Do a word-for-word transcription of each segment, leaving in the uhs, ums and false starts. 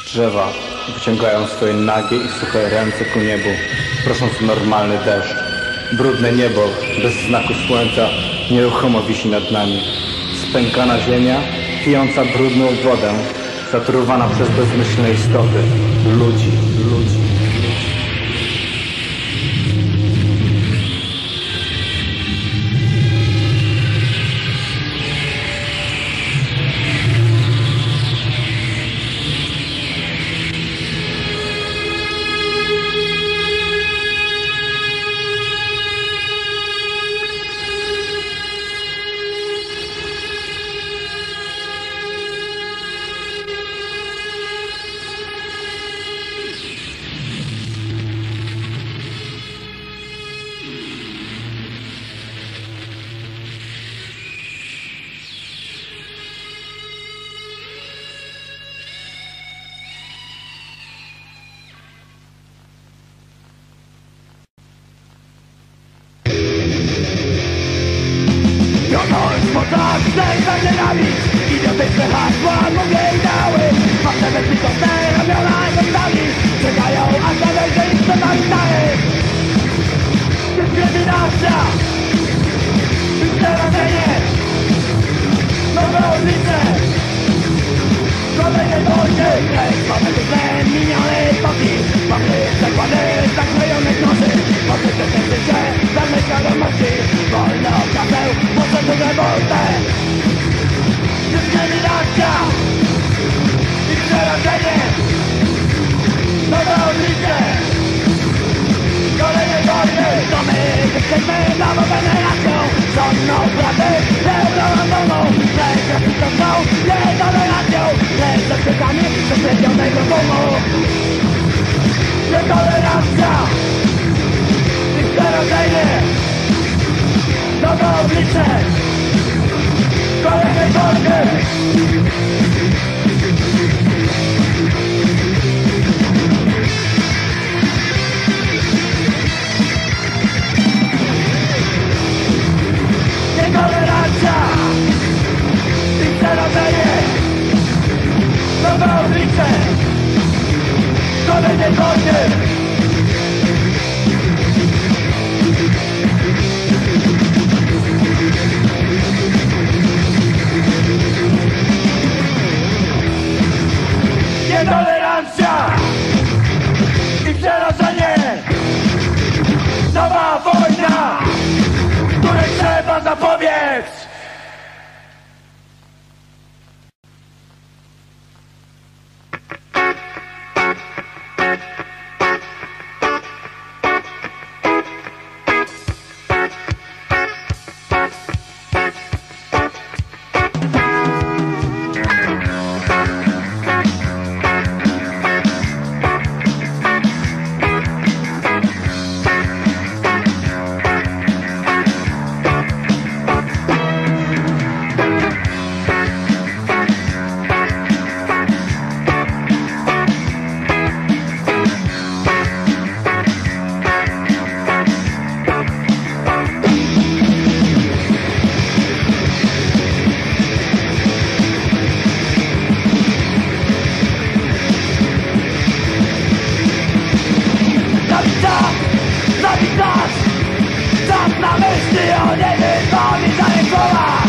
Drzewa wyciągają swoje nagie i suche ręce ku niebu, prosząc o normalny deszcz. Brudne niebo, bez znaku słońca, nieruchomo wisi nad nami. Spękana ziemia, pijąca brudną wodę, zatruwana przez bezmyślne istoty, ludzi, ludzi. Tak, chcę nienawiść, idiotyczne hasła mówię i dały. Wasze bezlitosne ramiona zostali, czekają aż nadejdzie ich totalitary. Dyskryminacja i przerażenie, nowe ulice, kolejne wojny. Mamy tu tlen miniony epoki, mamy zakłady zaklejonych noży. Może to też życie, dane świadomości, wolne od kapeł, potrzebny rewoltę. Dyskryminacja i przerażenie, nowe ulice, kolejne wojny. To my jesteśmy nową generacją, żądną pracy, eurorandomą. Lecz to są nietoleracją, lecz zaczekamy do przeciwnego domu. Nietolerancja i przerażenie, nowe oblicze kolejnej wojny. Nietolerancja i przerażenie, nowe oblicze kolejnej wojny. Nietolerancja i przerażenie, nowa wojna, której trzeba zapobiec. Czas na myśli o niewypowiedzianych słowach,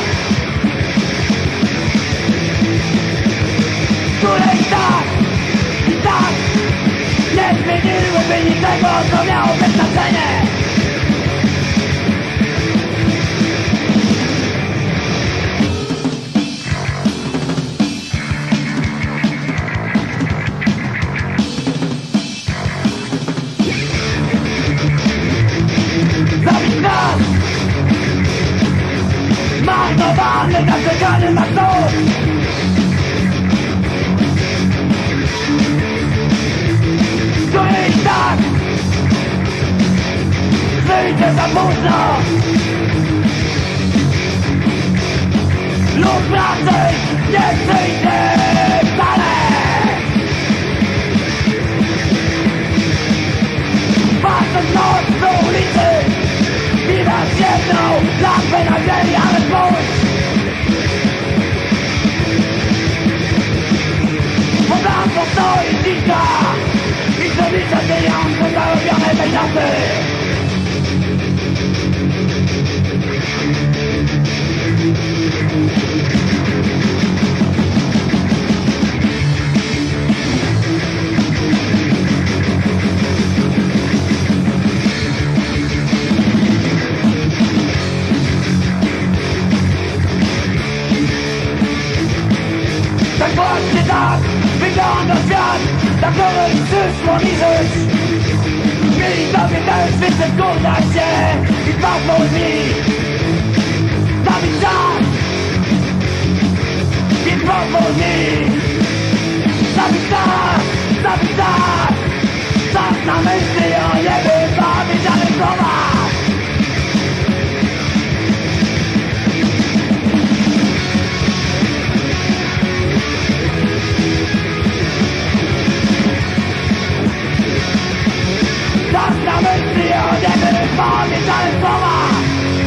które i tak, i tak nie zmieniłyby niczego, co miałoby znaczenie. Marnowany, narzekany na cud, który i tak wyjdzie za późno lub raczej nie przyjdzie wcale. Patrząc noc do ulicy, widać jedną lampę nadziei, ale spójrz, pod lampą stoi pracy. Tak właśnie tak wygląda świat, na którym przyszło mi żyć. I tobie też chcę wkurzać się i pozwól mi zabić czas. I pozwól mi zabić czas, zabić czas. Czas na myśli o niewypowiedzianych słowach. Czas na myśli o niewypowiedzianych słowach.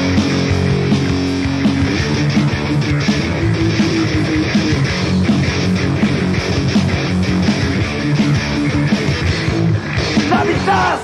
Zabić czas!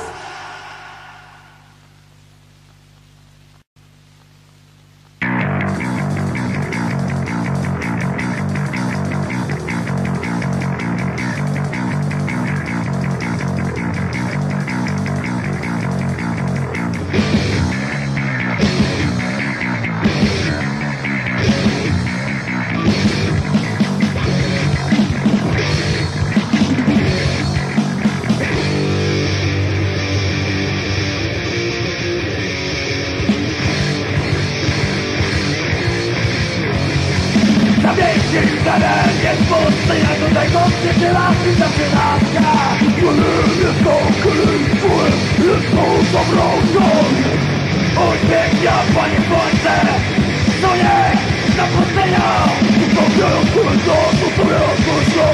Teren jest pustynia, tutaj kopcie się las i zaczyna się. Teren jest to klęstwo, jest to zabrążą. Uśmiechnia panie słońce, to nie za pustynią. Zostawiając słońca, zostawiając słońca.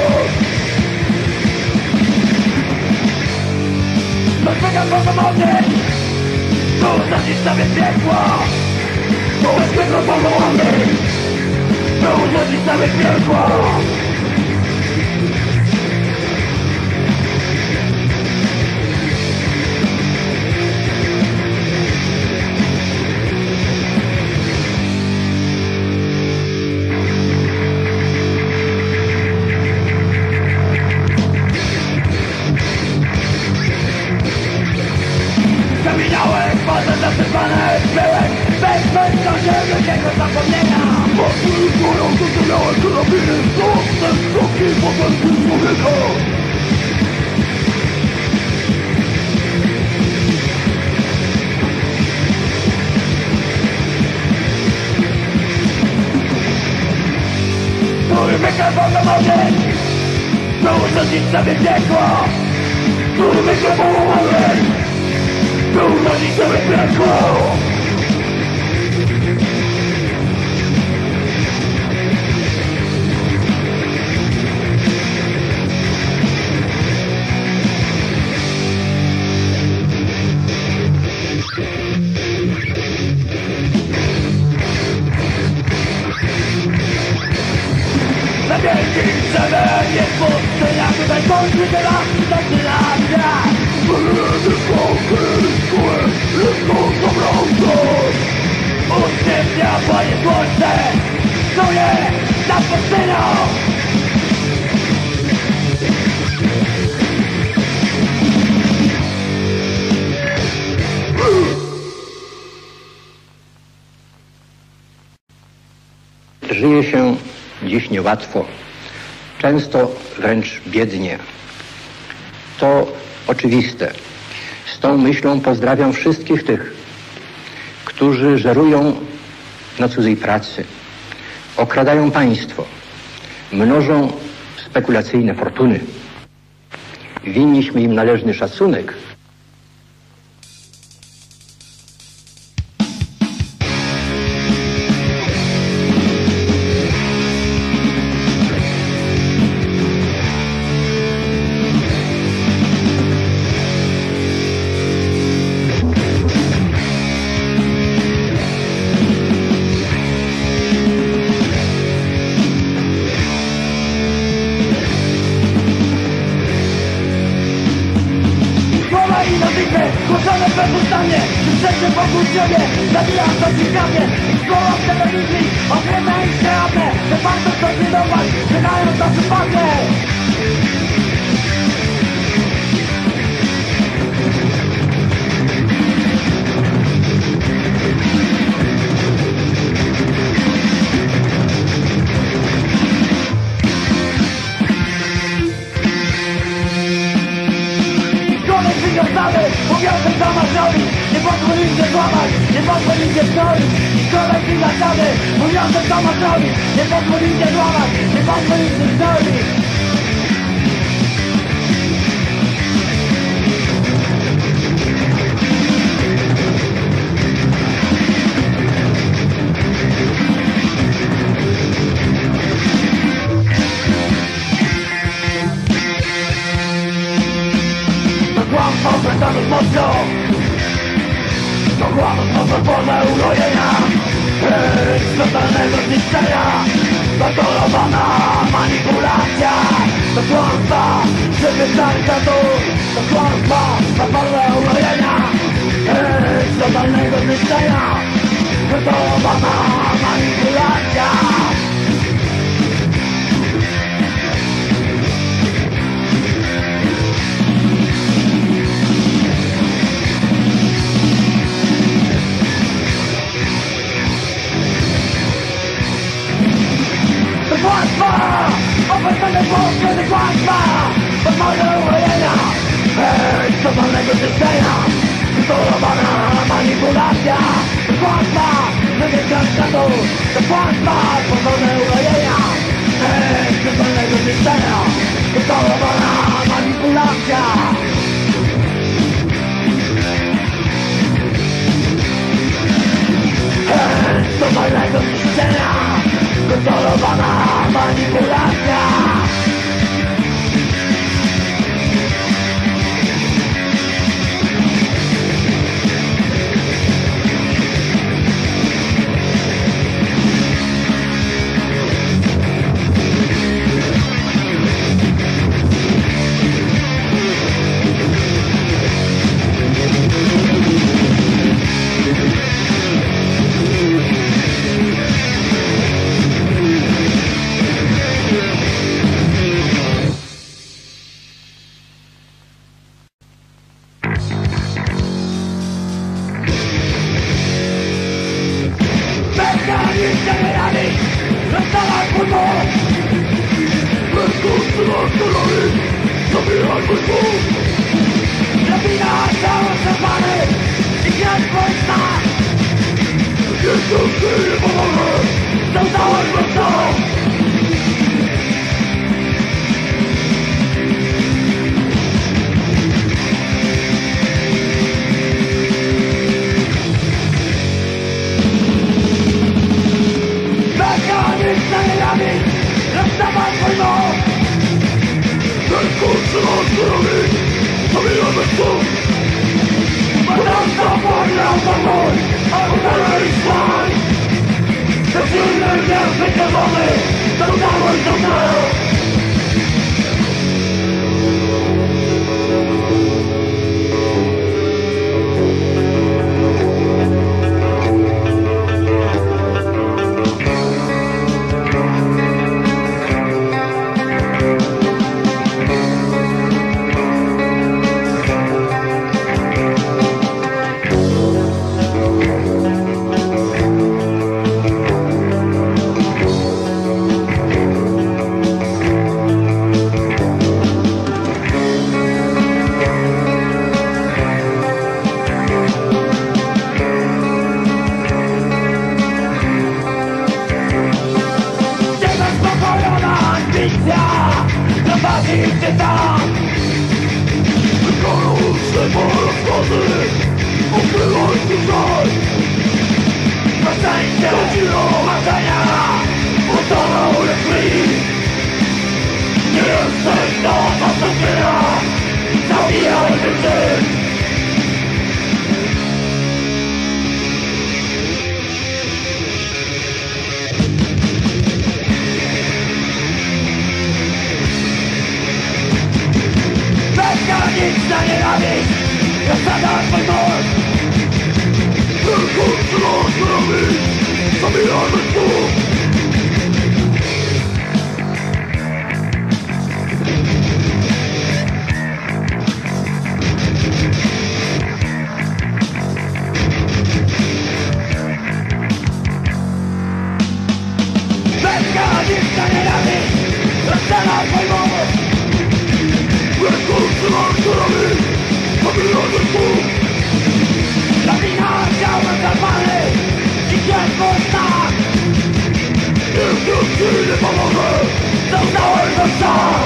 Doczekam do samochody, tu zadzisz sobie piekło. To jest piekło samochody. Uderzyć całe piekło. Zamieniałem potem zasypane byłem bez myślą wielkiego zapomnienia. Patrzył górą, zostawiałem karabiny, zostałem kroki potencji człowieka. Który mikrofon do wody, by urządzić sobie piekło. Który mikrofon do wody, by urządzić sobie piekło. Na wielkim drzewie jest pustynia, tutaj kończy się las i zaczyna świat. Teren jest to klęstwo, jest to zabrążą. Uśmiechnia panie słońce, czuję za pustynią. Żyje się dziś niełatwo, często wręcz biednie. To oczywiste. Z tą myślą pozdrawiam wszystkich tych, którzy żerują na cudzej pracy, okradają państwo, mnożą spekulacyjne fortuny. Winniśmy im należny szacunek. bezustannie, wszędzie wokół ciebie zabijam to ciekawie. Słowa w telewizji, okrętne i kreatne, że warto zdecydować, czekając na przypadnie. Zasady, mówiącym zamarzali, nie pozwól im się złamać, nie pozwól im się zdoić. Kolej i zasady, mówiącym zamarzali, nie pozwól im się złamać, nie pozwól im się zdoić. Opętanych mocno, to kłamstwo to formę urojenia, ryk totalnego zniszczenia, zatorowana manipulacja, to kłamstwa, przywyższali tatu, to kłamstwa, to formę urojenia, ryk totalnego zniszczenia, zatorowana manipulacja. Kłamstwa! Opętane włosy kłamstwa! Podmorne urojenia! Hej, totalnego zniszczenia! Zatorowana manipulacja! Kłamstwa! Wywiedzać katu! To kłamstwa! Podmorne urojenia! Hej, totalnego zniszczenia! Zatorowana manipulacja! Hej, totalnego zniszczenia! Kontrolowana manipulacja. Bezgraniczna nienawiść rozsadzasz mój mózg. Tylko trzymać ramy, zabijamy tu. Bezkonieczna nienawiść, rozsadzasz mój mózg. Tylko trzymać ramy, zabijamy tu. Zabina chciałbym zapany i ciężko znak. Nikt ci nie pomoże. Zostałem go sam.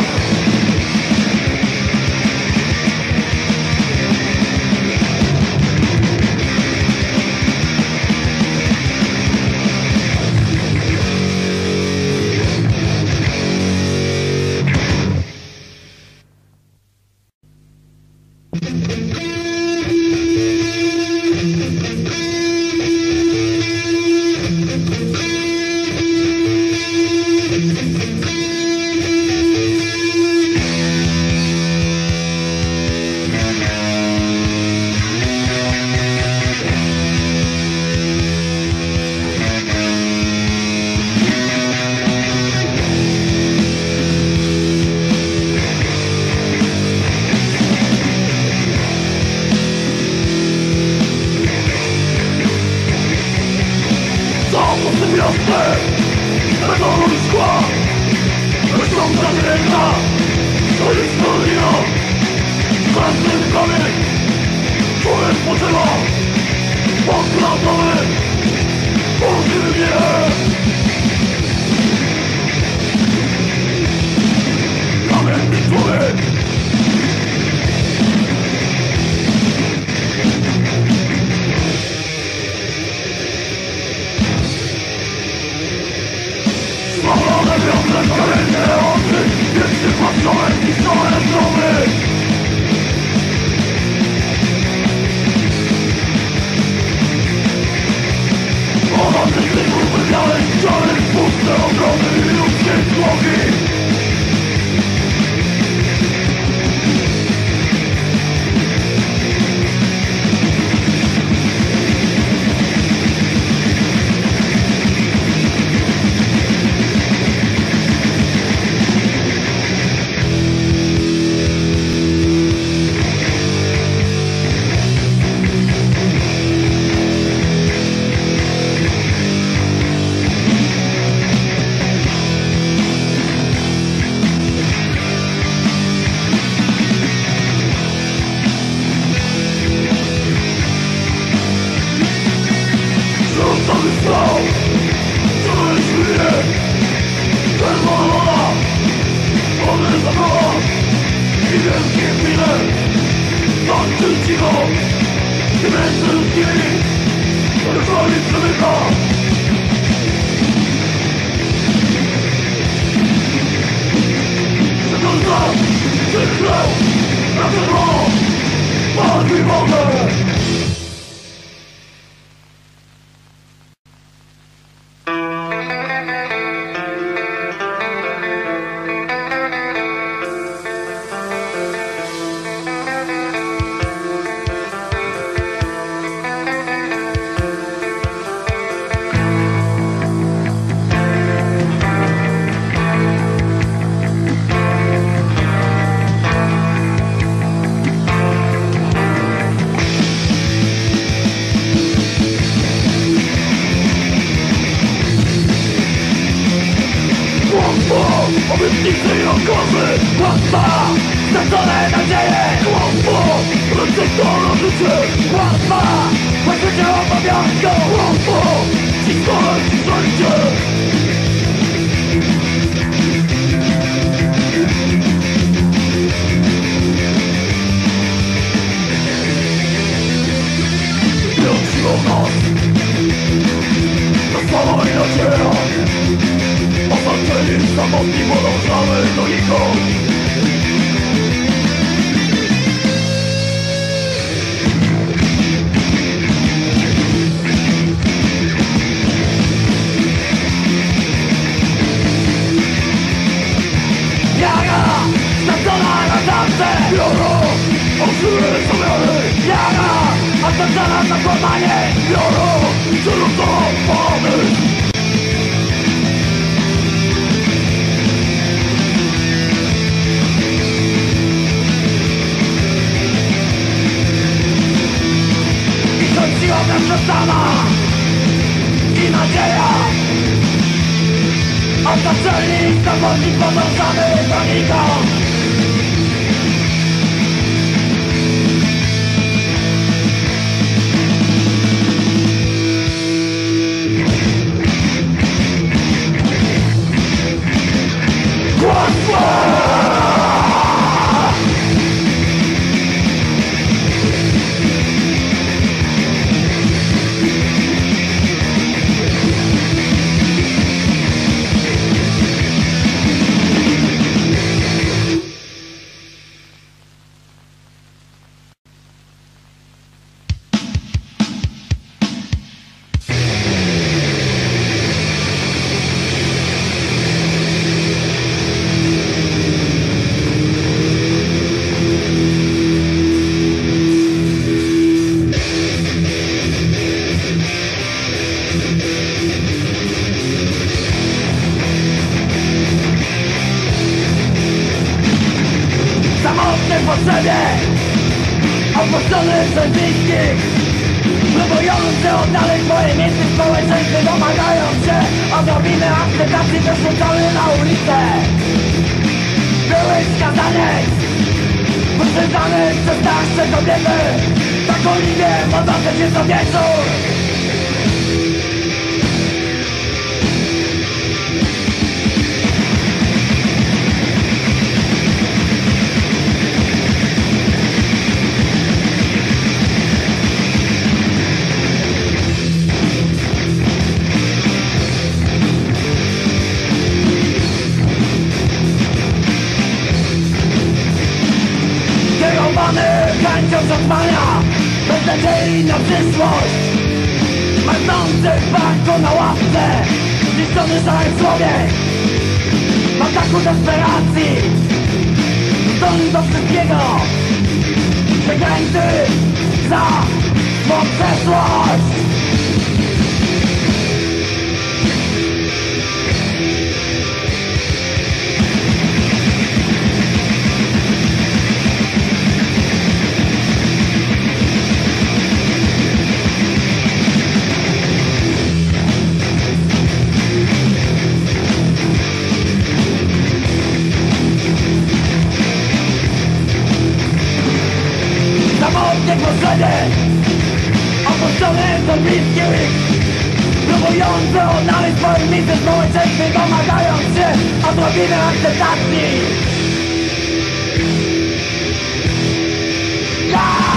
Miastem, betonu i szkła, wyciąga drewna, to jest dolina. Każdy kamień, człowiek spoczywa, podkradany, pożywnie. Kamienny człowiek. Spalone wiatrem kamienne oczy, wieczny patrzone i całe zdrowy. Ona nigdy kurwy miałeś ściany, puste ogrody i ludzkie zwłoki. Obietnicy i okazy, łatwa, stracone nadzieje, łatwo, receptora życie, łatwa, poczucie obowiązku, łatwo, cisnąłem ci życie. Wiążą nas, ta sama i nadzieja. Osaczeni samotni podążamy do nikogo. Wiara, stracona na tamte. Wiara, ożyły zamiary. Wiara otoczona zakłamanie. Wiara przerzucony. I to siła przestana i nadzieja. Otoczeni zawodnik podążamy donikąd. Opuszczony przez bliskich, próbujący odnaleźć swoje miejsce w społeczeństwie, domagając się odrobiny akceptacji, wyrzucony na ulicę. Były skazaniec, pokrzywdzany przez starsze kobiety, tak oliwie modlące się co wieczór. Chęcią zatrwania, bez nadziei na przyszłość. Marnący w banku na ławce, zniszczony szary człowiek, w ataku desperacji, zdolny do wszystkiego, przeklęty za swą przeszłość. Opuszczony przez bliskich, próbujący odnaleźć swoje miejsce w społeczeństwie, domagając się odrobiny akceptacji. Ja!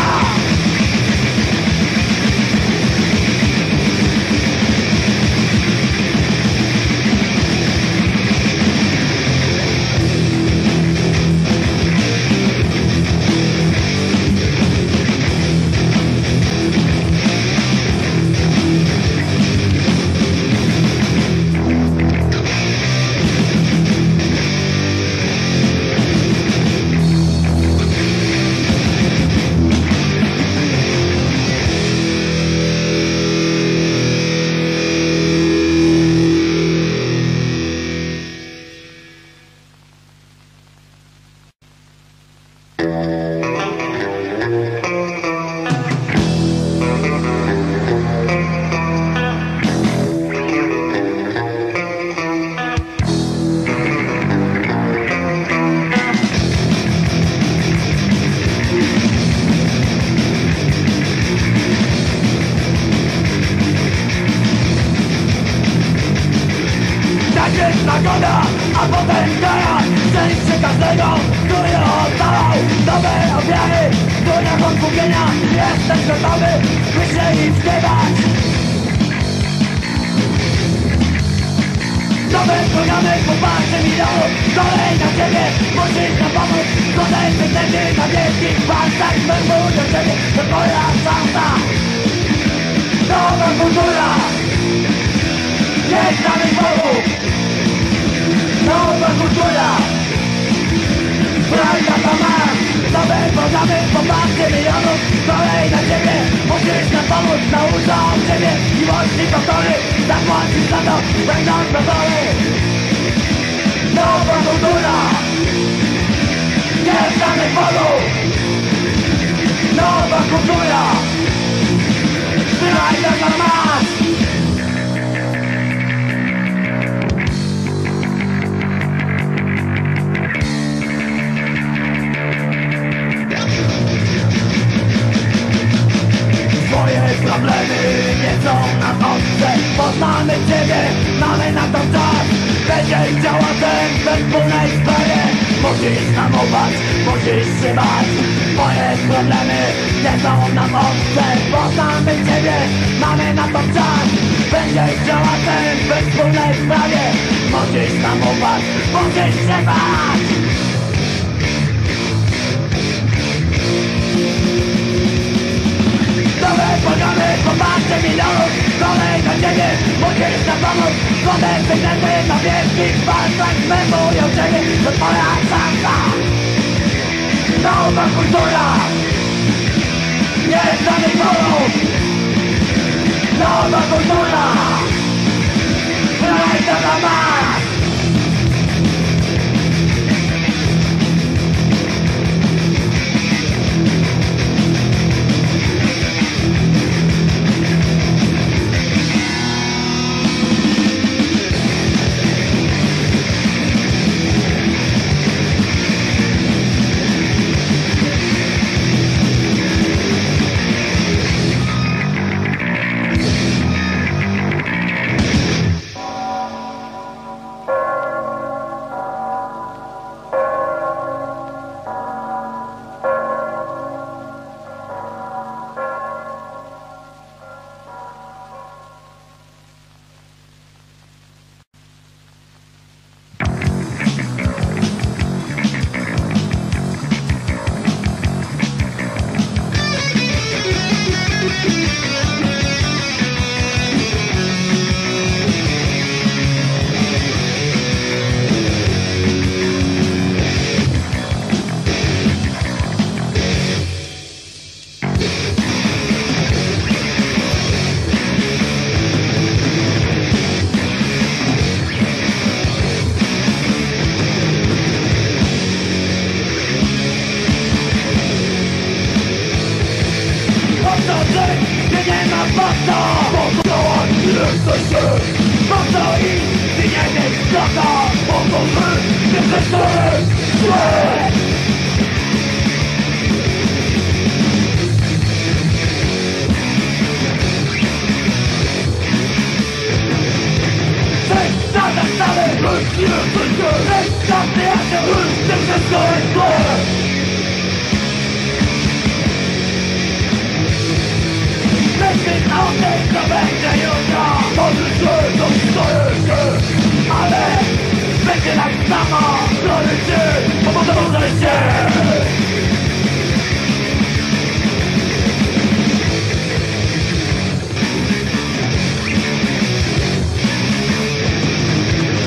Nagoda, a potem kara, szczęście każdego, który oddał nowe ofiary. W dłoniach odkupienia jestem gotowy, by się im śpiewać. Nowe programy, popatrzę milionów, kolej na ciebie, musisz nam pomóc. Kolejny wtedy na wielkich palcach, wyrwuj do ciebie, to twoja szansa. Nowa kultura, jest na wyboru. Nowa kultura, prajda to masz, nowe programy, poparcie milionów. Kolej na ciebie, musisz nam pomóc. Nauczam ciebie miłości pokory. Zapłacisz za to, będąc gotowy. Nowa kultura nie znamy polu. Nowa kultura trzymaj się za nas. Twoje problemy nie są nam obce. Poznamy ciebie, mamy na to czas. Będzie chciała ten we wspólnej sprawie. Musisz nam ufać, musisz się bać. Twoje problemy nie są nam obce. Poznamy ciebie, mamy na to czas. Będzie chciała ten we wspólnej sprawie. Musisz nam ufać, musisz się bać. Nowe poziomy, poparcie milionów. Kolej na ciebie, musisz nam pomóc. Złote sygnety na wielkich walkach memują ciebie. To twoja szansa. Nowa kultura nie znamy kolów. Nowa kultura wrajta dla nas.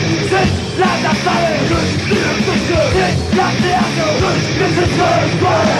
Dla przyjaciół, this is